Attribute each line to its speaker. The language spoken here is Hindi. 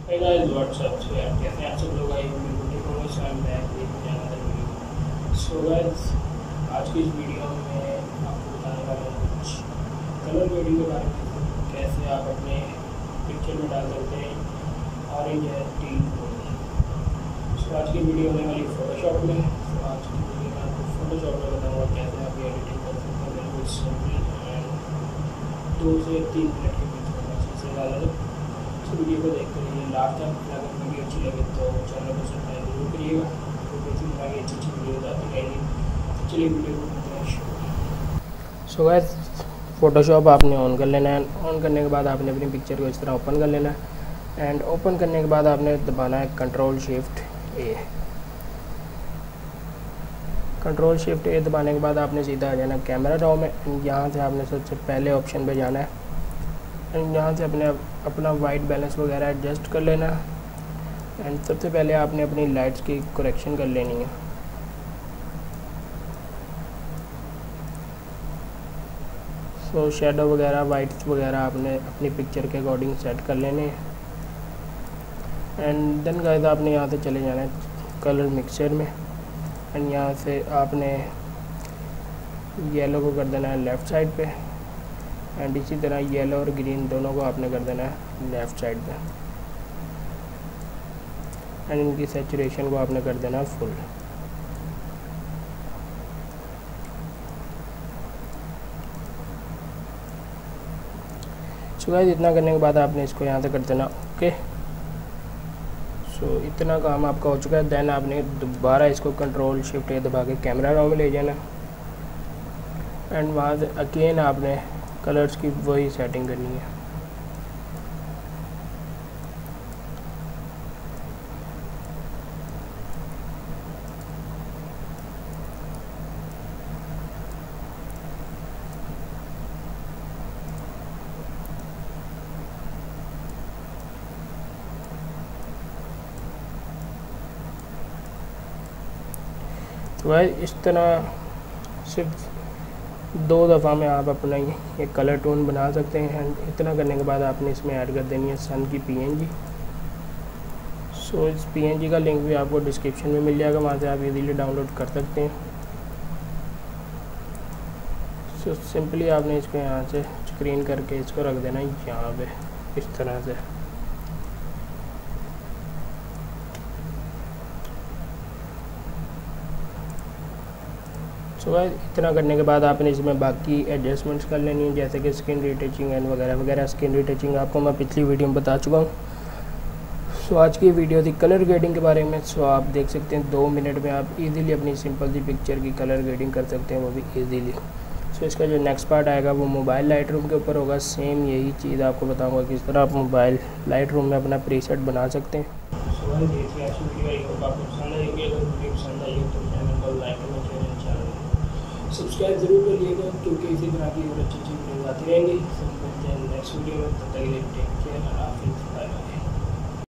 Speaker 1: Hey guys, what's up? So यार कैसे हैं आप सब लोग? आई बिल्कुल ठीक होंगे। So I am back with another video. So guys, आज की इस वीडियो में आपको बताने वाला हूँ कुछ कलर ग्रेडिंग के बारे में, कैसे आप अपने पिक्चर में डाल सकते हैं ऑरेंज या टील कलर। सो आज की वीडियो होने वाली फोटोशॉप में। सो आज की वीडियो में आपको फोटोशॉप में बताऊँगा कैसे आप ये एडिटिंग कर सकते हैं बिल्कुल सिंपल एंड 2 से 3 मिनट के बीच में सबसे ज़्यादा। तो वीडियो को देखते रहिए लास्ट तक। अगर वीडियो अच्छी लगे तो चैनल को सब्सक्राइब जरूर करिएगा, क्योंकि इसी तरह की अच्छी वीडियो आती रहेंगी। तो चलिए वीडियो को करते हैं। सो गाइस, फ़ोटोशॉप आपने ऑन कर लेना है। ऑन करने के बाद आपने अपनी पिक्चर को इस तरह ओपन कर लेना है एंड ओपन करने के बाद आपने दबाना है control shift A. Control shift A दबाने के बाद आपने सीधा आ जाना कैमरा रॉ में। यहाँ से आपने सबसे पहले ऑप्शन पे जाना है एंड यहाँ से अपना वाइट बैलेंस वगैरह एडजस्ट कर लेना एंड सबसे पहले आपने अपनी लाइट्स की करेक्शन कर लेनी है। सो शेडो वगैरह वाइट्स वगैरह आपने अपनी पिक्चर के अकॉर्डिंग सेट कर लेने हैं एंड देन गाइस आपने यहाँ से चले जाना है कलर मिक्सचर में एंड यहाँ से आपने येलो को कर देना है लेफ़्ट साइड पे एंड इसी तरह येलो और ग्रीन दोनों को आपने कर देना है लेफ़्ट साइड पे एंड इनकी सैचुरेशन को आपने कर देना है फुल। सो गाइस, इतना करने के बाद आपने इसको यहाँ से कर देना ओके। सो इतना काम आपका हो चुका है। देन आपने दोबारा इसको कंट्रोल शिफ्ट ए दबा के कैमरा रॉ में ले जाना एंड वहाँ से अगेन आपने कलर्स की वही सेटिंग करनी है। तो भाई इस तरह सिर्फ 2 दफ़ा में आप अपना ये कलर टोन बना सकते हैं एंड इतना करने के बाद आपने इसमें ऐड कर देनी है सन की पीएनजी। सो इस पीएनजी का लिंक भी आपको डिस्क्रिप्शन में मिल जाएगा, वहाँ से आप इजीली डाउनलोड कर सकते हैं। सो सिंपली आपने इसको यहाँ से स्क्रीन करके इसको रख देना यहाँ पे इस तरह से। सो इतना करने के बाद आपने इसमें बाकी एडजस्टमेंट्स कर लेनी है, जैसे कि स्किन रिटचिंग एंड वगैरह वगैरह। स्किन रिटचिंग आपको मैं पिछली वीडियो में बता चुका हूँ। सो आज की वीडियो थी कलर ग्रेडिंग के बारे में। सो आप देख सकते हैं 2 मिनट में आप इजीली अपनी सिंपल सी पिक्चर की कलर ग्रेडिंग कर सकते हैं, वो भी इजीली। सो इसका जो नेक्स्ट पार्ट आएगा वो मोबाइल लाइट रूम के ऊपर होगा। सेम यही चीज़ आपको बताऊँगा किस तरह आप मोबाइल लाइट रूम में अपना प्रीसेट बना सकते हैं। सो देखिए आज की वीडियो आपको पसंद आएगी। अगर वीडियो पसंद आई हो तो चैनल को लाइक करना, चैनल सब्सक्राइब जरूर करिएगा, क्योंकि इसी तरह की और अच्छी वीडियो आती रहेंगी। नेक्स्ट वीडियो में, तब तक के लिए टेक केयर।